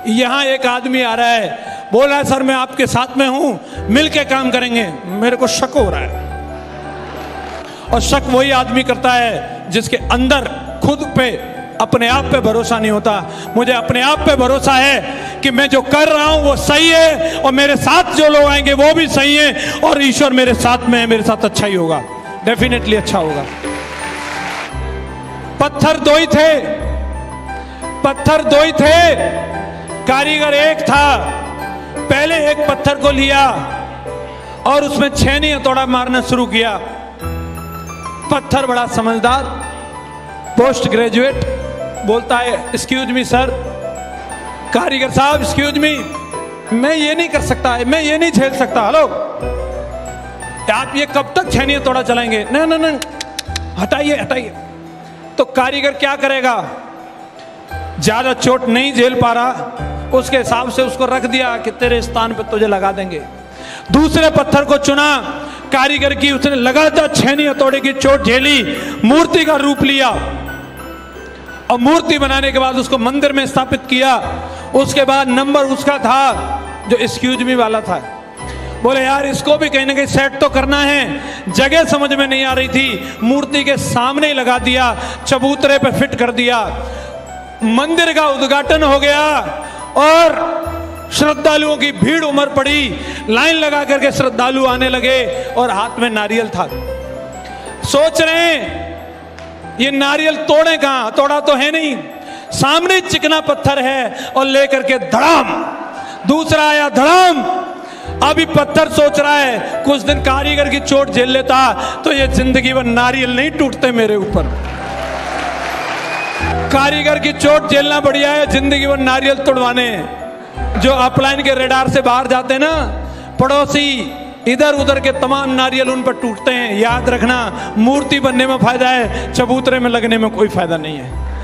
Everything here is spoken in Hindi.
यहां एक आदमी आ रहा है, बोल रहा है सर मैं आपके साथ में हूं, मिल के काम करेंगे। मेरे को शक हो रहा है, और शक वही आदमी करता है जिसके अंदर खुद पे अपने आप पे भरोसा नहीं होता। मुझे अपने आप पे भरोसा है कि मैं जो कर रहा हूं वो सही है, और मेरे साथ जो लोग आएंगे वो भी सही है, और ईश्वर मेरे साथ में है, मेरे साथ अच्छा ही होगा, डेफिनेटली अच्छा होगा। पत्थर दो ही थे, पत्थर दो ही थे, कारीगर एक था। पहले एक पत्थर को लिया और उसमें छेनी हथौड़ा मारना शुरू किया। पत्थर बड़ा समझदार, पोस्ट ग्रेजुएट, बोलता है एक्सक्यूज मी सर। कारीगर साहब एक्सक्यूज मी, मैं ये नहीं कर सकता, मैं ये नहीं झेल सकता। हेलो, आप ये कब तक छेनी हथौड़ा चलाएंगे? नहीं नहीं नहीं, हटाइए हटाइए। तो कारीगर क्या करेगा, ज्यादा चोट नहीं झेल पा रहा, उसके हिसाब से उसको रख दिया कि तेरे स्थान पे तुझे लगा देंगे। दूसरे पत्थर को चुना कारीगर की, उसने लगातार छेनी हथौड़े की चोट झेली, मूर्ति का रूप लिया, और मूर्ति बनाने के बाद उसको मंदिर में स्थापित किया। उसके बाद नंबर उसका था जो एक्सक्यूज मी वाला था। बोले यार इसको भी कहीं ना कहीं सेट तो करना है, जगह समझ में नहीं आ रही थी, मूर्ति के सामने ही लगा दिया, चबूतरे पे फिट कर दिया। मंदिर का उद्घाटन हो गया और श्रद्धालुओं की भीड़ उमड़ पड़ी, लाइन लगा करके श्रद्धालु आने लगे, और हाथ में नारियल था। सोच रहे हैं ये नारियल तोड़े कहां, तोड़ा तो है नहीं, सामने चिकना पत्थर है, और लेकर के धड़ाम, दूसरा आया धड़ाम। अभी पत्थर सोच रहा है कुछ दिन कारीगर की चोट झेल लेता तो ये जिंदगी भर नारियल नहीं टूटते मेरे ऊपर। कारीगर की चोट झेलना बढ़िया है, जिंदगी भर नारियल तोड़वाने। जो अपलाइन के रेडार से बाहर जाते हैं ना, पड़ोसी इधर उधर के तमाम नारियल उन पर टूटते हैं। याद रखना, मूर्ति बनने में फायदा है, चबूतरे में लगने में कोई फायदा नहीं है।